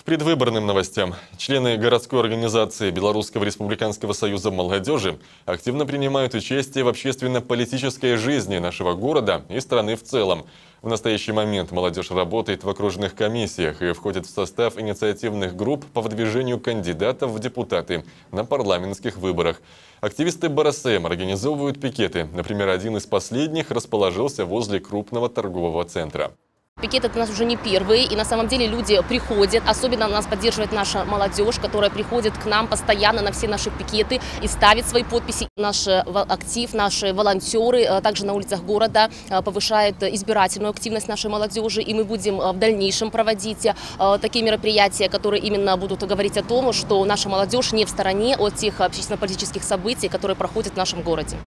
Предвыборным новостям. Члены городской организации Белорусского республиканского союза молодежи активно принимают участие в общественно-политической жизни нашего города и страны в целом. В настоящий момент молодежь работает в окружных комиссиях и входит в состав инициативных групп по выдвижению кандидатов в депутаты на парламентских выборах. Активисты БРСМ организовывают пикеты. Например, один из последних расположился возле крупного торгового центра. Пикет это у нас уже не первый, и на самом деле люди приходят, особенно нас поддерживает наша молодежь, которая приходит к нам постоянно на все наши пикеты и ставит свои подписи. Наш актив, наши волонтеры также на улицах города повышают избирательную активность нашей молодежи, и мы будем в дальнейшем проводить такие мероприятия, которые именно будут говорить о том, что наша молодежь не в стороне от тех общественно-политических событий, которые проходят в нашем городе.